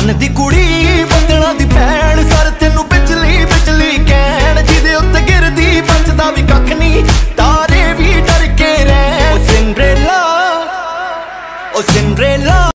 चन्न दी कुड़ी बदला दी भैन सर तेनू बिजली बिजली कहण जिदे उत्ते गिरदी बचदा भी कख नहीं तारे भी डर के रैन ओ सिंड्रेला